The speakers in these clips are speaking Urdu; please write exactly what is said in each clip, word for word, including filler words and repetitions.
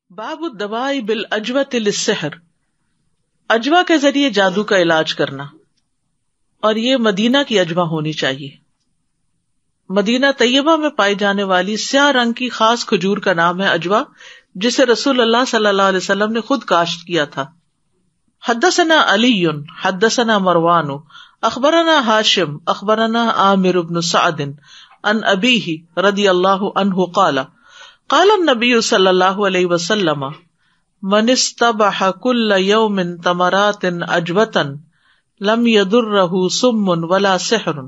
باب الدواء بالاجوۃ للسحر، اجوا کے ذریعے جادو کا علاج کرنا، اور یہ مدینہ کی اجوا ہونی چاہیے۔ مدینہ طیبہ میں پائی جانے والی سیاہ رنگ کی خاص کھجور کا نام ہے اجوا، جسے رسول اللہ صلی اللہ علیہ وسلم نے خود کاشت کیا تھا۔ حدثنا علی حدثنا مروان اخبرنا ہاشم اخبرنا عامر بن سعد عن ابیہ رضی اللہ عنہ قال قال النبی صلی اللہ علیہ وسلم من استبح کل یوم تمرات اجوتا لم یضرہ سم ولا سحر۔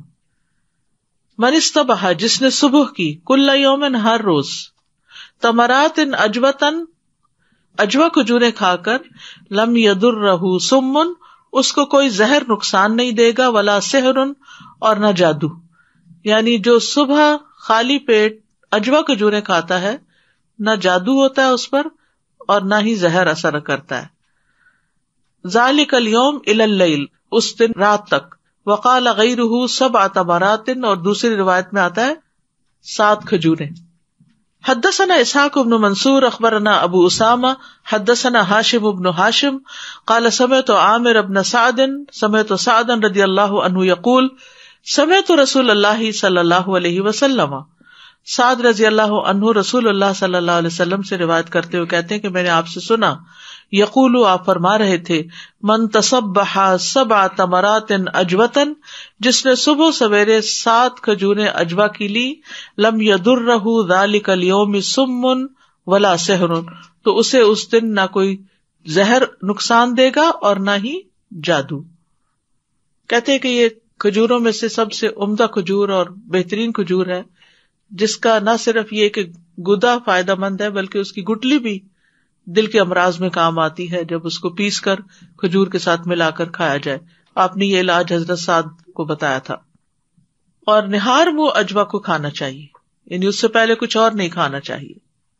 من استبح، جس نے صبح کی، کل یوم، ہر روز، تمرات اجوتا، اجوا کھجوریں کھا کر، لم یضرہ سم، اس کو کوئی زہر نقصان نہیں دے گا، ولا سحر، اور نہ جادو۔ یعنی جو صبح خالی پیٹ اجوا کھجوریں کھاتا ہے، نہ جادو ہوتا ہے اس پر اور نہ ہی زہر اثر کرتا ہے۔ ذالک الیوم الی اللیل، اس دن رات تک۔ وقال غیرہ سبع تمرات، اور دوسری روایت میں آتا ہے سات کھجوریں۔ حدثنا اسحاق بن منصور اخبرنا ابو اسامہ حدثنا ہاشم بن ہاشم قال سمعت عامر بن سعد سمعت سعدا رضی اللہ عنہ یقول سمعت رسول اللہ صلی اللہ علیہ وسلم، سعد رضی اللہ عنہ رسول اللہ صلی اللہ علیہ وسلم سے روایت کرتے ہوئے کہتے ہیں کہ میں نے آپ سے سنا، یقول، آپ فرما رہے تھے، من تصبح سبع تمرات اجوتا، جس نے صبح سویرے سات کھجوریں اجوا کی لی، لم یضرہ ذلک الیوم سم ولا سحر، تو اسے اس دن نہ کوئی زہر نقصان دے گا اور نہ ہی جادو۔ کہتے ہیں کہ یہ کھجوروں میں سے سب سے عمدہ کھجور اور بہترین کھجور ہے، جس کا نہ صرف یہ کہ گدا فائدہ مند ہے بلکہ اس کی گٹلی بھی دل کے امراض میں کام آتی ہے جب اس کو پیس کر کھجور کے ساتھ ملا کر کھایا جائے۔ آپ نے یہ علاج حضرت سعد کو بتایا تھا۔ اور نہار منہ اجوا کو کھانا چاہیے، یعنی اس سے پہلے کچھ اور نہیں کھانا چاہیے،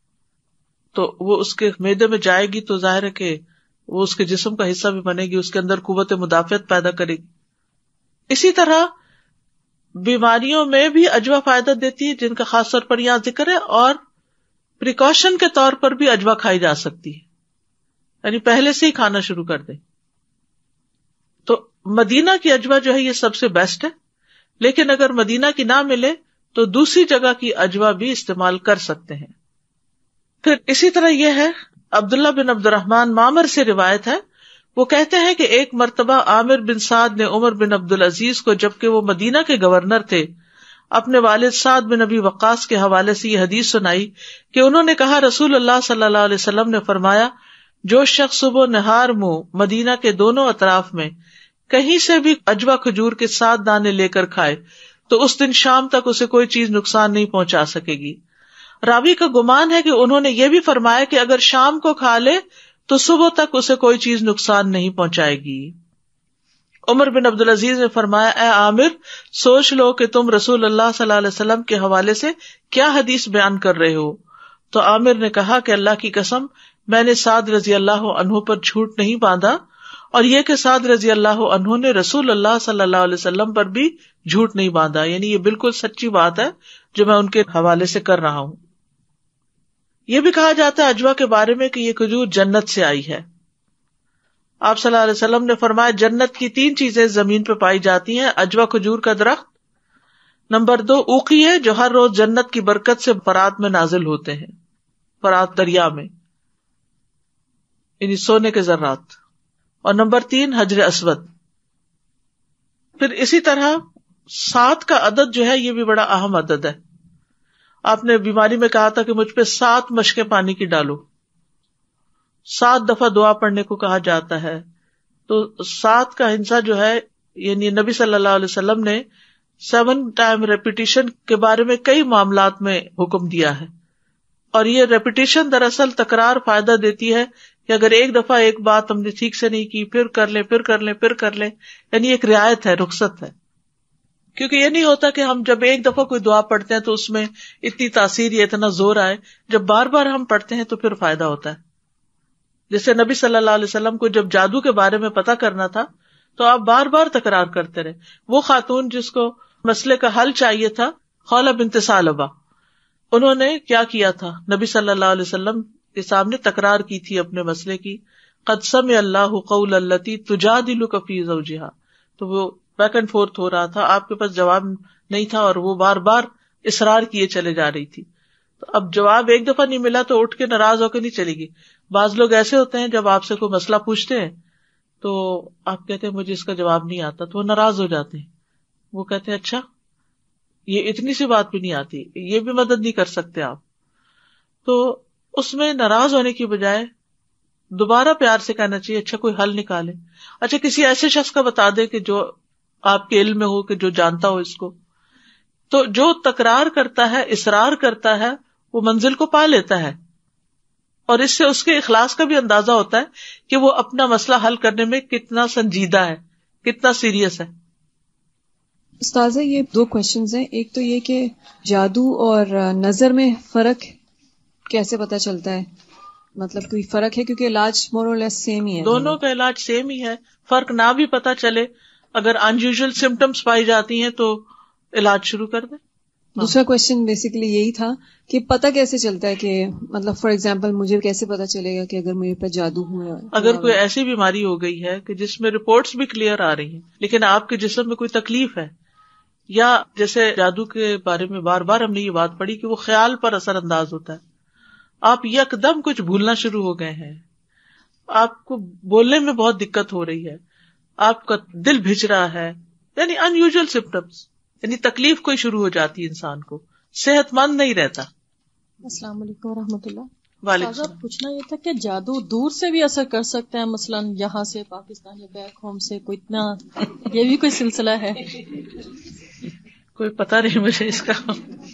تو وہ اس کے معدے میں جائے گی تو ظاہر ہے کہ وہ اس کے جسم کا حصہ بھی بنے گی، اس کے اندر قوت مدافعت پیدا کرے گی۔ اسی طرح بیماریوں میں بھی اجوا فائدہ دیتی ہے، جن کا خاص طور پر یہاں ذکر ہے، اور پریکاشن کے طور پر بھی اجوا کھائی جا سکتی ہے، یعنی پہلے سے ہی کھانا شروع کر دیں۔ تو مدینہ کی اجوا جو ہے یہ سب سے بیسٹ ہے، لیکن اگر مدینہ کی نہ ملے تو دوسری جگہ کی اجوا بھی استعمال کر سکتے ہیں۔ پھر اسی طرح یہ ہے، عبداللہ بن عبد الرحمن معمر سے روایت ہے، وہ کہتے ہیں کہ ایک مرتبہ عامر بن سعد نے عمر بن عبد العزیز کو، جبکہ وہ مدینہ کے گورنر تھے، اپنے والد سعد بن ابی وقاص کے حوالے سے یہ حدیث سنائی کہ انہوں نے کہا، رسول اللہ صلی اللہ علیہ وسلم نے فرمایا، جو شخص صبح نہار منہ مدینہ کے دونوں اطراف میں کہیں سے بھی اجوا کھجور کے سات دانے لے کر کھائے تو اس دن شام تک اسے کوئی چیز نقصان نہیں پہنچا سکے گی۔ راوی کا گمان ہے کہ انہوں نے یہ بھی فرمایا کہ اگر شام کو کھا لے تو صبح تک اسے کوئی چیز نقصان نہیں پہنچائے گی۔ عمر بن عبدالعزیز نے فرمایا، اے عامر، سوچ لو کہ تم رسول اللہ صلی اللہ علیہ وسلم کے حوالے سے کیا حدیث بیان کر رہے ہو۔ تو عامر نے کہا کہ اللہ کی قسم، میں نے سعد رضی اللہ عنہ پر جھوٹ نہیں باندھا، اور یہ کہ سعد رضی اللہ عنہ نے رسول اللہ صلی اللہ علیہ وسلم پر بھی جھوٹ نہیں باندھا، یعنی یہ بالکل سچی بات ہے جو میں ان کے حوالے سے کر رہا ہوں۔ یہ بھی کہا جاتا ہے اجوا کے بارے میں کہ یہ کھجور جنت سے آئی ہے۔ آپ صلی اللہ علیہ وسلم نے فرمایا، جنت کی تین چیزیں زمین پہ پائی جاتی ہیں، اجوا کھجور کا درخت، نمبر دو اوقی ہے جو ہر روز جنت کی برکت سے فرات میں نازل ہوتے ہیں، فرات دریا میں، یعنی سونے کے ذرات، اور نمبر تین حجر اسود۔ پھر اسی طرح سات کا عدد جو ہے یہ بھی بڑا اہم عدد ہے۔ آپ نے بیماری میں کہا تھا کہ مجھ پہ سات مشقیں پانی کی ڈالو، سات دفعہ دعا پڑھنے کو کہا جاتا ہے، تو سات کا ہنسا جو ہے، یعنی نبی صلی اللہ علیہ وسلم نے سیون ٹائم ریپیٹیشن کے بارے میں کئی معاملات میں حکم دیا ہے، اور یہ ریپیٹیشن دراصل تکرار فائدہ دیتی ہے کہ اگر ایک دفعہ ایک بات ہم نے ٹھیک سے نہیں کی، پھر کر لیں پھر کر لیں پھر کر لیں، یعنی ایک رعایت ہے، رخصت ہے۔ کیونکہ یہ نہیں ہوتا کہ ہم جب ایک دفعہ کوئی دعا پڑھتے ہیں تو اس میں اتنی تاثیر یا اتنا زور آئے، جب بار بار ہم پڑھتے ہیں تو پھر فائدہ ہوتا ہے۔ جیسے نبی صلی اللہ علیہ وسلم کو جب جادو کے بارے میں پتہ کرنا تھا تو آپ بار بار تکرار کرتے رہے۔ وہ خاتون جس کو مسئلے کا حل چاہیے تھا، خولہ بنت ثعلبہ، انہوں نے کیا کیا تھا، نبی صلی اللہ علیہ وسلم کے سامنے تکرار کی تھی اپنے مسئلے کی. قد سمع اللہ قول التی تجادلک فی زوجہا, تو وہ بیک اینڈ فورتھ ہو رہا تھا, آپ کے پاس جواب نہیں تھا اور وہ بار بار اصرار کیے چلے جا رہی تھی. تو اب جواب ایک دفعہ نہیں ملا تو اٹھ کے ناراض ہو کے نہیں چلے گی. بعض لوگ ایسے ہوتے ہیں جب آپ سے کوئی مسئلہ پوچھتے ہیں تو آپ کہتے ہیں مجھے اس کا جواب نہیں آتا, تو وہ ناراض ہو جاتے ہیں. وہ کہتے ہیں اچھا یہ اتنی سی بات بھی نہیں آتی, یہ بھی مدد نہیں کر سکتے آپ. تو اس میں ناراض ہونے کی بجائے دوبارہ پیار سے کہنا چاہیے اچھا کوئی حل نکالے, اچھا کسی ایسے شخص کا بتا دے کہ جو آپ کے علم میں ہو, کہ جو جانتا ہو اس کو. تو جو تکرار کرتا ہے, اصرار کرتا ہے, وہ منزل کو پا لیتا ہے, اور اس سے اس کے اخلاص کا بھی اندازہ ہوتا ہے کہ وہ اپنا مسئلہ حل کرنے میں کتنا سنجیدہ ہے, کتنا سیریس ہے. استاذہ یہ دو کوشچنز ہیں, ایک تو یہ کہ جادو اور نظر میں فرق کیسے پتہ چلتا ہے, مطلب کوئی فرق ہے کیونکہ علاج مور اور لیس سیم ہی ہے, دونوں کا علاج سیم ہی ہے. فرق نہ بھی پتہ چلے, اگر انیوژل سمٹمز پائی جاتی ہیں تو علاج شروع کر دیں. دوسرا کوشچن بیسیکلی یہی تھا کہ پتہ کیسے چلتا ہے کہ مطلب فار ایگزامپل مجھے کیسے پتہ چلے گا کہ اگر میرے پہ جادو ہوا, اگر کوئی ایسی بیماری ہو گئی ہے کہ جس میں رپورٹس بھی کلیئر آ رہی ہیں لیکن آپ کے جسم میں کوئی تکلیف ہے, یا جیسے جادو کے بارے میں بار بار ہم نے یہ بات پڑھی کہ وہ خیال پر اثر انداز ہوتا ہے, آپ یکدم کچھ بھولنا شروع ہو گئے ہیں, آپ کو بولنے میں بہت دقت ہو رہی ہے, آپ کا دل بھج رہا ہے, یعنی ان یوزل سمپٹمس, یعنی تکلیف کوئی شروع ہو جاتی ہے, انسان کو صحت مند نہیں رہتا. السلام علیکم و رحمۃ اللہ. وعلیکم السلام. پوچھنا یہ تھا کہ جادو دور سے بھی اثر کر سکتا ہے, مثلا یہاں سے پاکستان یا بیک ہوم سے, کوئی اتنا یہ بھی کوئی سلسلہ ہے؟ کوئی پتہ نہیں مجھے اس کا.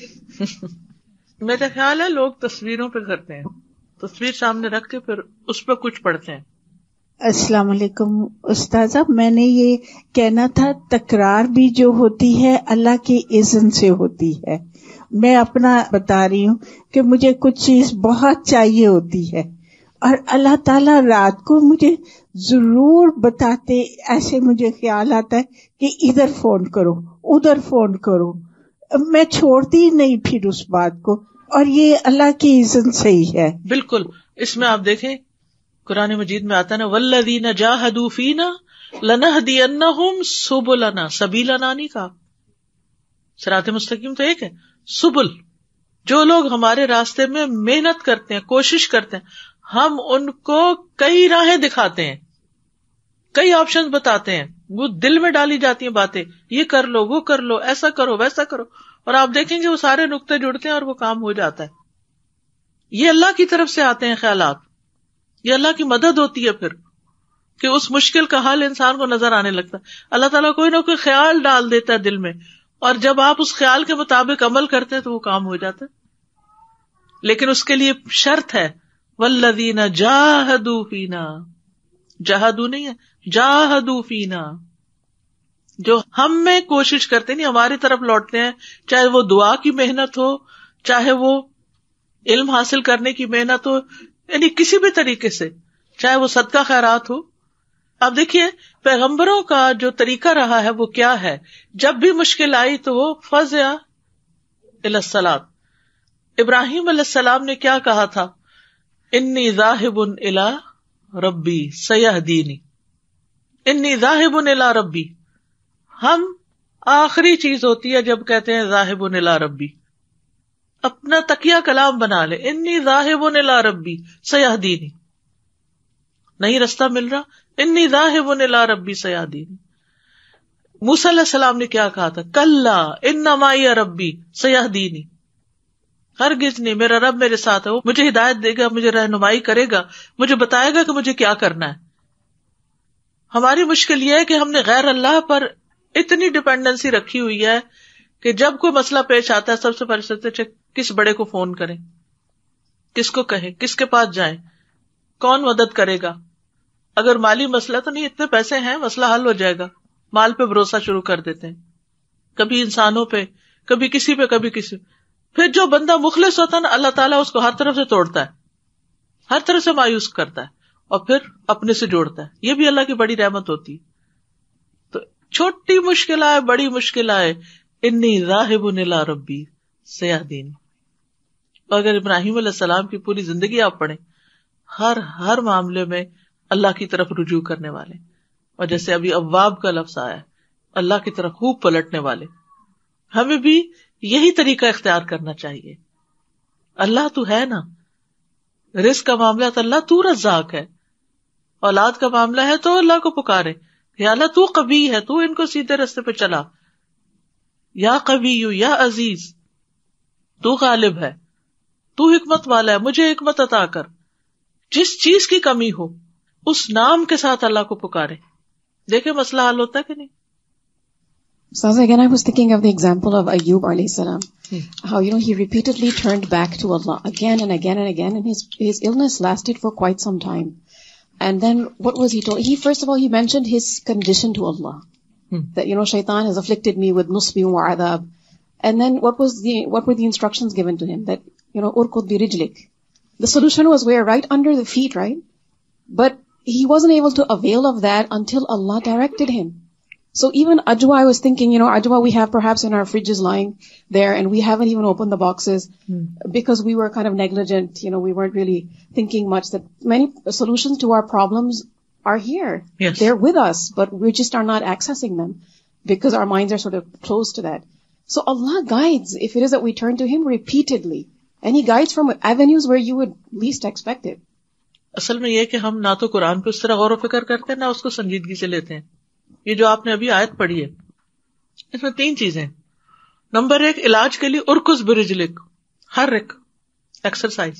میرا خیال ہے لوگ تصویروں پہ کرتے ہیں, تصویر سامنے رکھ کے پھر اس پہ کچھ پڑھتے ہیں. السلام علیکم استاذہ, میں نے یہ کہنا تھا تکرار بھی جو ہوتی ہے اللہ کی اذن سے ہوتی ہے. میں اپنا بتا رہی ہوں کہ مجھے کچھ چیز بہت چاہیے ہوتی ہے اور اللہ تعالیٰ رات کو مجھے ضرور بتاتے, ایسے مجھے خیال آتا ہے کہ ادھر فون کرو ادھر فون کرو, میں چھوڑتی نہیں پھر اس بات کو, اور یہ اللہ کی اذن سے ہی ہے. بالکل, اس میں آپ دیکھیں قرآن مجید میں آتا ہے نا والذین جاہدوا فینا لنہدینہم سبلنا, سبیلنا نہیں کہا, صراط مستقیم تو ایک ہے, سبل جو لوگ ہمارے راستے میں محنت کرتے ہیں, کوشش کرتے ہیں, ہم ان کو کئی راہیں دکھاتے ہیں, کئی آپشن بتاتے ہیں, وہ دل میں ڈالی جاتی ہیں باتیں, یہ کر لو وہ کر لو, ایسا کرو ویسا کرو, اور آپ دیکھیں گے وہ سارے نقطے جڑتے ہیں اور وہ کام ہو جاتا ہے. یہ اللہ کی طرف سے آتے ہیں خیالات, یہ اللہ کی مدد ہوتی ہے پھر کہ اس مشکل کا حل انسان کو نظر آنے لگتا ہے. اللہ تعالیٰ کوئی نہ کوئی خیال ڈال دیتا ہے دل میں, اور جب آپ اس خیال کے مطابق عمل کرتے ہیں تو وہ کام ہو جاتا ہے. لیکن اس کے لیے شرط ہے والذین جاہدوا فینا, جاہدوا نہیں ہے, جاہدوا فینا, جو ہم میں کوشش کرتے نہیں ہماری طرف لوٹتے ہیں, چاہے وہ دعا کی محنت ہو, چاہے وہ علم حاصل کرنے کی محنت ہو, یعنی کسی بھی طریقے سے, چاہے وہ صدقہ خیرات ہو. اب دیکھیے پیغمبروں کا جو طریقہ رہا ہے وہ کیا ہے, جب بھی مشکل آئی تو وہ فزع الی الصلاۃ. ابراہیم علیہ السلام نے کیا کہا تھا, انی ذاہب الی ربی سیہدینی, انی ذاہب الی ربی. ہم آخری چیز ہوتی ہے جب کہتے ہیں ذاہب الی ربی, اپنا تکیہ کلام بنا لے, انی ذاہب الی ربی سیہدینی, نہیں رستہ مل رہا, انی ذاہب الی ربی سیہدینی. موسیٰ علیہ السلام نے کیا کہا تھا, کلا ان معی ربی سیہدینی, ہرگز نہیں, میرا رب میرے ساتھ ہے, وہ مجھے ہدایت دے گا, مجھے رہنمائی کرے گا, مجھے بتائے گا کہ مجھے کیا کرنا ہے. ہماری مشکل یہ ہے کہ ہم نے غیر اللہ پر اتنی ڈپینڈنسی رکھی ہوئی ہے کہ جب کوئی مسئلہ پیش آتا ہے سب سے پہلے سوچتے کس بڑے کو فون کریں, کس کو کہیں, کس کے پاس جائیں, کون مدد کرے گا. اگر مالی مسئلہ تو نہیں, اتنے پیسے ہیں مسئلہ حل ہو جائے گا, مال پہ بھروسہ شروع کر دیتے ہیں, کبھی انسانوں پہ, کبھی کسی پہ, کبھی کسی. پھر جو بندہ مخلص ہوتا ہے نا, اللہ تعالیٰ اس کو ہر طرف سے توڑتا ہے, ہر طرف سے مایوس کرتا ہے, اور پھر اپنے سے جوڑتا ہے. یہ بھی اللہ کی بڑی رحمت ہوتی ہے. تو چھوٹی مشکل آئے بڑی مشکل آئے, انی ذاہب الی ربی سیہدینی, اگر ابراہیم علیہ السلام کی پوری زندگی آپ پڑھیں، ہر ہر معاملے میں اللہ کی طرف رجوع کرنے والے، اور جیسے ابھی اواب کا لفظ آیا ہے، اللہ کی طرف خوب پلٹنے والے. ہمیں بھی یہی طریقہ اختیار کرنا چاہیے. اللہ تو ہے نا، رزق کا معاملہ تو اللہ تو رزاق ہے، اولاد کا معاملہ ہے تو اللہ کو پکارے، یا اللہ تو قوی ہے، تو ان کو سیدھے رستے پہ چلا، یا قوی یا عزیز تو غالب ہے، تو حکمت والا ہے، مجھے حکمت عطا کر. جس چیز کی کمی ہو اس نام کے ساتھ اللہ کو پکارے، دیکھیں مسئلہ حل ہوتا ہے کہ نہیں. So again, I was thinking of the example of Ayyub alayhi salam. Hmm. How, you know, he repeatedly turned back to Allah again and again and again, and his his illness lasted for quite some time. And then what was he told? He first of all he mentioned his condition to Allah. Hmm. That, you know, shaitan has afflicted me with nusbi wa adab. And then what was the what were the instructions given to him? That, you know, urkud bi rijlik. The solution was where? Right under the feet, right? But he wasn't able to avail of that until Allah directed him. So even Ajwa, I was thinking, you know, Ajwa we have perhaps in our fridges lying there, and we haven't even opened the boxes hmm. because we were kind of negligent, you know, we weren't really thinking much that many solutions to our problems are here. Yes. They're with us, but we just are not accessing them because our minds are sort of closed to that. So Allah guides if it is that we turn to Him repeatedly, and He guides from avenues where you would least expect it. اصل میں یہ کہ ہم نہ تو قرآن پہ اس طرح غور و فکر کرتے ہیں، نہ اس کو سنجیدگی سے لیتے ہیں. یہ جو آپ نے ابھی آیت پڑھی ہے اس میں تین چیزیں. نمبر ایک، علاج کے لیے ارکز برجلک، ہر ایک ایکسرسائز،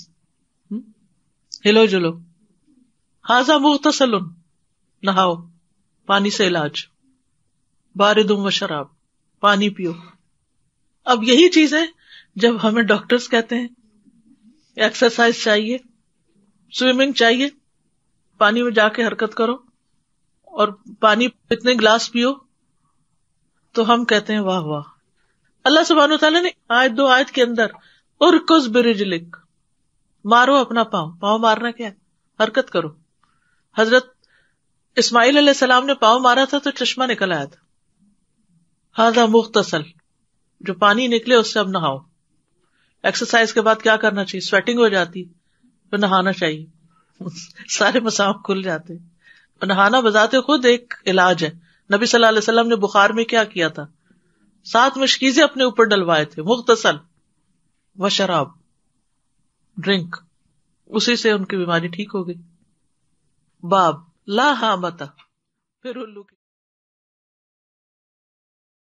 ہلو جلو. ہاذا مغتسل، نہاؤ، پانی سے علاج. بارد و شراب، پانی پیو. اب یہی چیزیں جب ہمیں ڈاکٹرز کہتے ہیں ایکسرسائز چاہیے، سوئمنگ چاہیے، پانی میں جا کے حرکت کرو اور پانی اتنے گلاس پیو، تو ہم کہتے ہیں واہ واہ. اللہ سبحانہ وتعالیٰ نے آیت دو آیت کے اندر ارکز برجلک، مارو اپنا پاؤں. پاؤں مارنا کیا ہے؟ حرکت کرو. حضرت اسماعیل علیہ السلام نے پاؤں مارا تھا تو چشمہ نکل آیا تھا. ھذا مغتسل، جو پانی نکلے اس سے اب نہاؤ. ایکسرسائز کے بعد کیا کرنا چاہیے؟ سویٹنگ ہو جاتی تو نہانا چاہیے، سارے مسام کھل جاتے. نہانا بذات خود ایک علاج ہے. نبی صلی اللہ علیہ وسلم نے بخار میں کیا کیا تھا؟ سات مشکیزیں اپنے اوپر ڈلوائے تھے. مغتسل و شراب، ڈرنک، اسی سے ان کی بیماری ٹھیک ہو گئی. باب لا حامتا، پھر الو کی